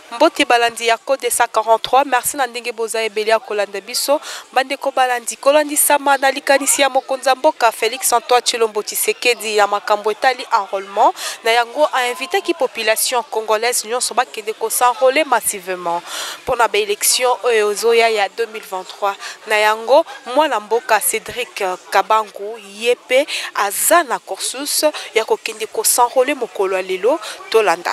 Mbote balandi ya code 143. Merci na ndenge boza ebeli ya kolanda biso. Bandeko balandi kolandi sama na likanisi ya mokonza mboka Félix Antoine Tshilombo Tshisekedi ya makambo etali enrôlement na yango a invité ki population congolaise nyonso bakende ko s'enrôler massivement pour na ba élection ozoya ya 2023 na yango mwana mboka Cédric Kabangu yepe aza na cursus ya kokende ko s'enrôler mokolo lelo tolanda.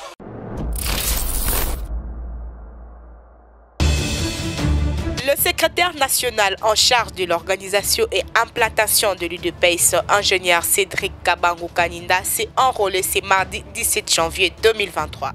Le secrétaire national en charge de l'organisation et implantation de l'UDPS, ingénieur Cédric Kabangu Kaninda, s'est enrôlé ce mardi 17 janvier 2023.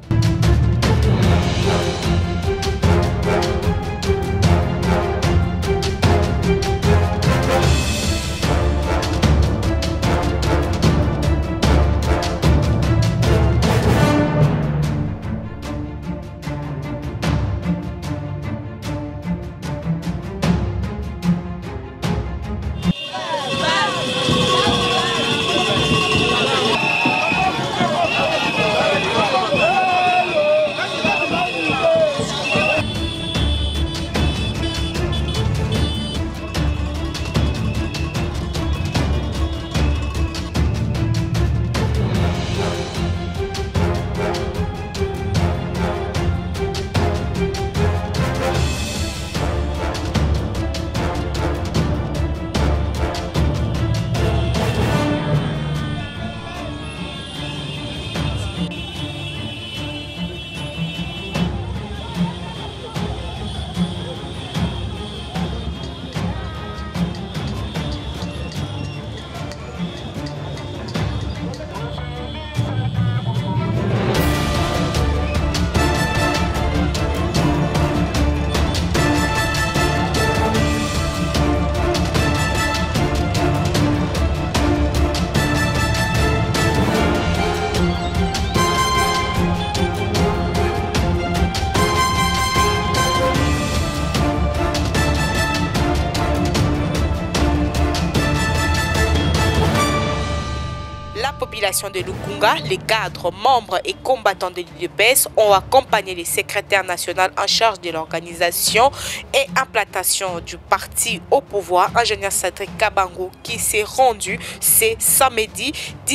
De Lukunga, les cadres, membres et combattants de l'UDPS ont accompagné le secrétaire national en charge de l'organisation et implantation du parti au pouvoir, ingénieur Cédric Kabangu, qui s'est rendu ce samedi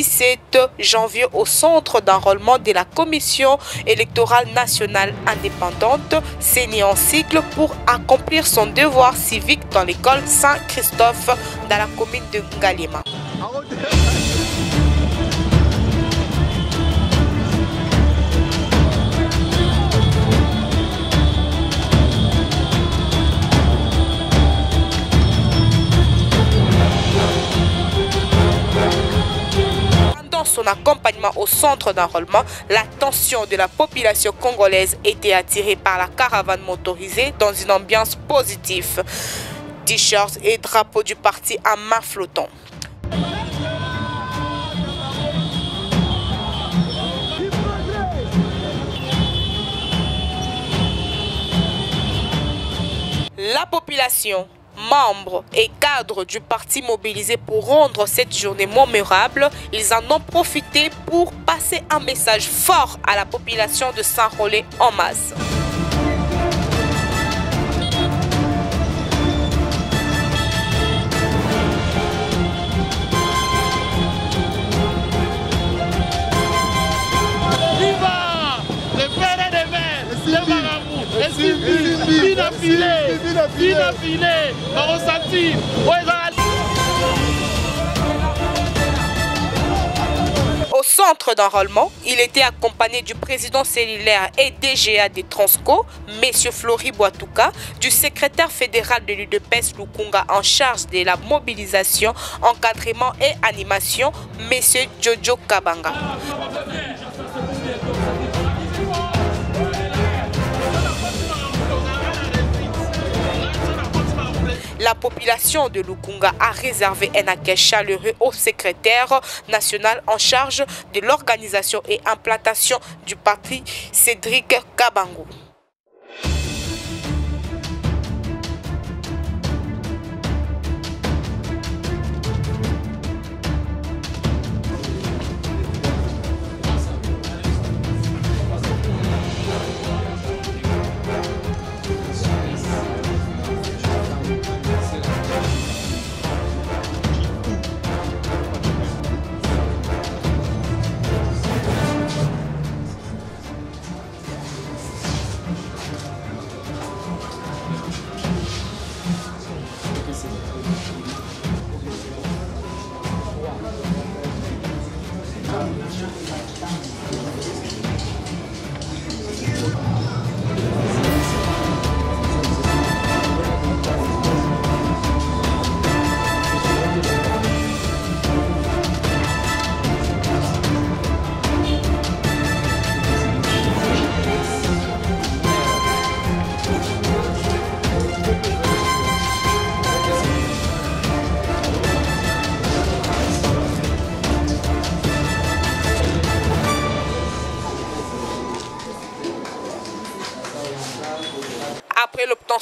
17 janvier au centre d'enrôlement de la Commission électorale nationale indépendante, CENI en cycle, pour accomplir son devoir civique dans l'école Saint-Christophe dans la commune de Ngalema. Son accompagnement au centre d'enrôlement, l'attention de la population congolaise était attirée par la caravane motorisée dans une ambiance positive. T-shirts et drapeaux du parti à main flottant. La population, membres et cadres du parti mobilisés pour rendre cette journée mémorable, ils en ont profité pour passer un message fort à la population de s'enrôler en masse. Au centre d'enrôlement, il était accompagné du président cellulaire et DGA des Transco, M. Flori Boatouka, du secrétaire fédéral de l'UDPS Lukunga en charge de la mobilisation, encadrement et animation, M. Jojo Kabanga. La population de Lukunga a réservé un accueil chaleureux au secrétaire national en charge de l'organisation et implantation du parti, Cédric Kabangu.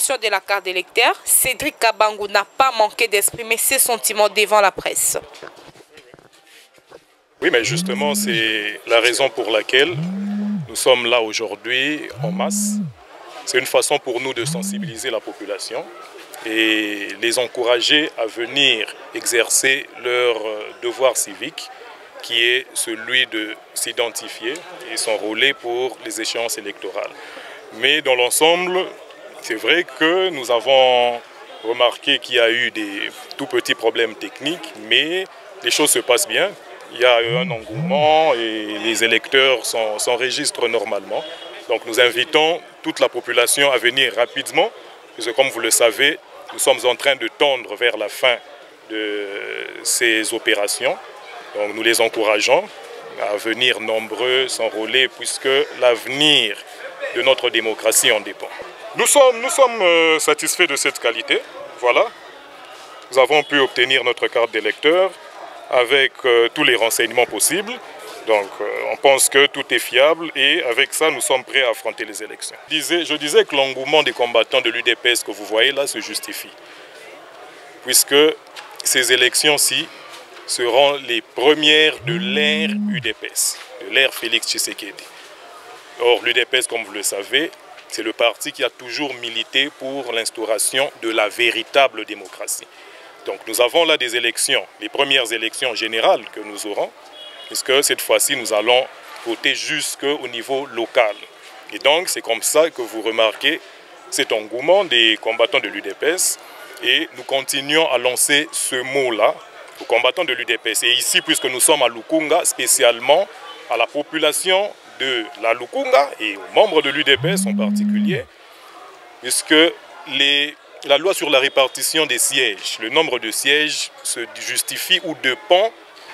l'obtention de la carte d'électeur, Cédric Kabangou n'a pas manqué d'exprimer ses sentiments devant la presse. Oui, mais justement, c'est la raison pour laquelle nous sommes là aujourd'hui en masse. C'est une façon pour nous de sensibiliser la population et les encourager à venir exercer leur devoir civique, qui est celui de s'identifier et s'enrôler pour les échéances électorales. Mais dans l'ensemble, c'est vrai que nous avons remarqué qu'il y a eu des tout petits problèmes techniques, mais les choses se passent bien. Il y a eu un engouement et les électeurs s'enregistrent normalement. Donc nous invitons toute la population à venir rapidement, parce que comme vous le savez, nous sommes en train de tendre vers la fin de ces opérations. Donc nous les encourageons à venir nombreux s'enrôler, puisque l'avenir de notre démocratie en dépend. Nous sommes satisfaits de cette qualité. Voilà. Nous avons pu obtenir notre carte d'électeur avec tous les renseignements possibles. Donc on pense que tout est fiable et avec ça nous sommes prêts à affronter les élections. Je disais que l'engouement des combattants de l'UDPS que vous voyez là se justifie. Puisque ces élections-ci seront les premières de l'ère UDPS, de l'ère Félix Tshisekedi. Or l'UDPS, comme vous le savez, c'est le parti qui a toujours milité pour l'instauration de la véritable démocratie. Donc nous avons là des élections, les premières élections générales que nous aurons, puisque cette fois-ci nous allons voter jusqu'au niveau local. Et donc c'est comme ça que vous remarquez cet engouement des combattants de l'UDPS et nous continuons à lancer ce mot-là aux combattants de l'UDPS. Et ici, puisque nous sommes à Lukunga, spécialement à la population de la Lukunga et aux membres de l'UDPS en particulier, puisque la loi sur la répartition des sièges, le nombre de sièges se justifie ou dépend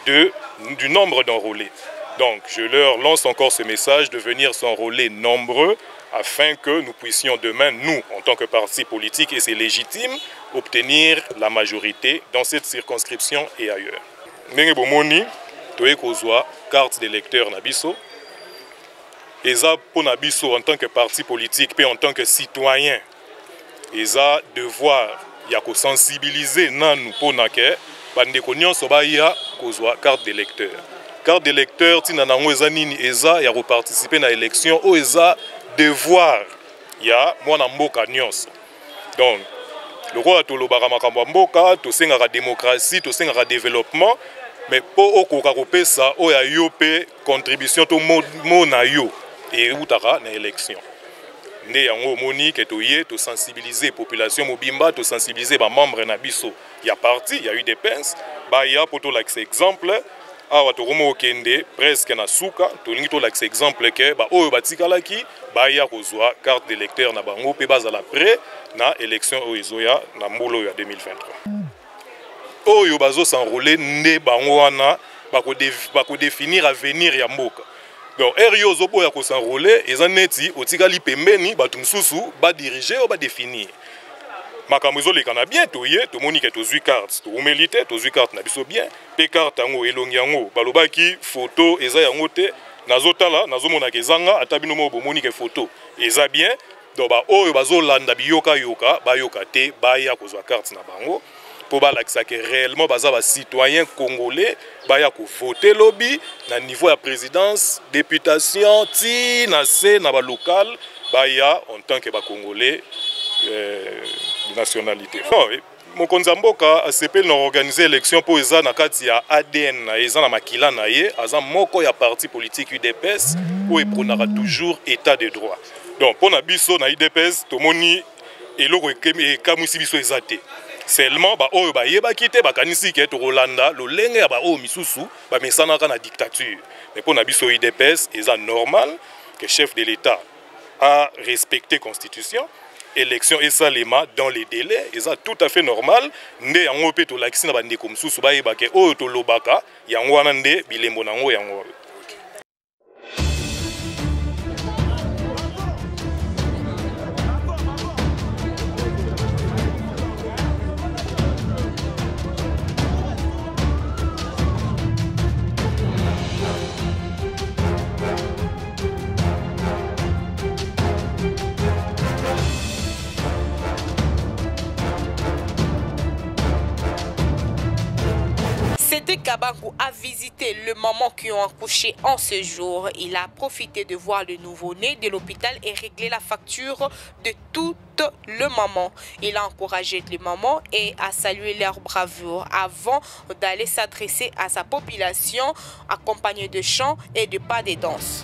du nombre d'enrôlés. Donc je leur lance encore ce message de venir s'enrôler nombreux afin que nous puissions demain, nous, en tant que parti politique, et c'est légitime, obtenir la majorité dans cette circonscription et ailleurs. Ndenge bomoni, toye kozwa carte d'électeur na biso. Eza pour na biso en tant que parti politique, puis en tant que citoyen, eza devoir ya ko sensibiliser nanu pona ke bandeko nyonso baya kozwa carte d'électeur. Carte d'électeur tina nango eza nini eza ya ko participer na élection o eza devoir ya mwana mboka nyonso. Donc lokola tolobaka makambo ya mboka, tosengaka démocratie, tosengaka développement, mais po okoka kopesa oya yo pe contribution to mona yo et utaka na élection. Nde yango moni ke toye to sensibiliser population mobimba, to sensibiliser ba membre na biso ya parti, ya UDPS, ba ya poto like exemple awa tokomo okende presque na suka, tolingi to like exemple ke ba oyo batikalaki ba ya kozwa carte d'électeur na bango pe bazala prêt na élection oyo ezoya na mbolo ya 2023. Oyo bazo s'enrôler nde bango wana bako définir avenir ya mboka. Donc RIO zobo ya ko s'enrôler eza neti otikali pembeni batu msusu ba diriger ou ba définir. Makambo ezoleka na bien toye tomoni ke tozwi carte to mélite tozwi carte na biso bien pe carte yango elongi yango balobaki photo eza yango te nazotala nazomona ke zanga ata bino mo bomoni ke photo eza bien donc ba oyo bazolanda biyoka yoka bayoka te baya kozwa carte na bango po balakisa ke réellement baza ba citoyen congolais baya ko voter lobby na niveau ya présidence députation ti na se na ba local baya en tant que ba congolais nationalité. Mokonzi mboka asepeli na organiser élection po eza na kati ya ADN na eza na makila na ye aza moko ya parti politique UDPS po epronaka toujours état de droit. Donc pona biso na UDPS tomoni eloko ekamwisi biso eza te. Seulement ba oyo ba yebaki te bakanisi ke to Rolanda lolenge ya ba oyo misusu ba mesanaka na dictature. Mais pona biso UDPS eza normal que chef de l'État a respecté constitution. Élection et salema dans les délais, et ça tout à fait normal. Nde yango pe to lakisi na bande comme sous ba yebake oyo to lobaka yango wana nde bilembo nango yango. Cédric Kabangu a visité le maman qui ont accouché en ce jour. Il a profité de voir le nouveau-né de l'hôpital et réglé la facture de toute le maman. Il a encouragé les mamans et a salué leur bravoure avant d'aller s'adresser à sa population accompagné de chants et de pas de danse.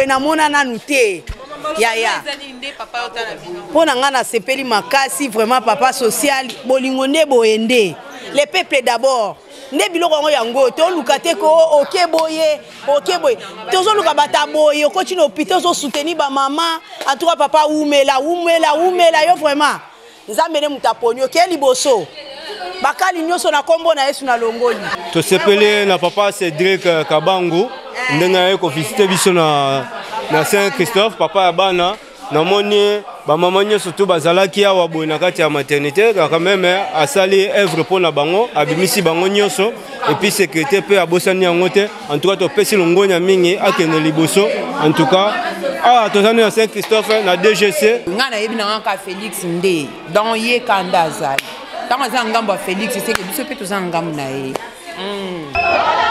Vraiment papa social, les peuples d'abord. Ne biloko yango to lukate ko okeboye tozo luka bata boye continue hôpital zo soutenir ba maman en tout cas papa umela yo vraiment nzambe mutaponyo ke liboso bakali nyoso na kombo na Yesu na longoli to sepele na papa Cédric Kabangu ndenga yeko visiter biso na Saint-Christophe papa ya bana na moni ba maman nyoso to bazalaki awa boye na kati ya maternité quand même asali œuvre pour na bango abimisi bango nyoso et puis secrétaire pe abosani yango te en tout cas to pesi longonya mingi akene liboso en tout cas tozani na Saint-Christophe na DGC ngana yebi na ka Félix nde dans ye kanda azali tanga za ngambo Félix c'est que biso pe tozanga ngambo na ye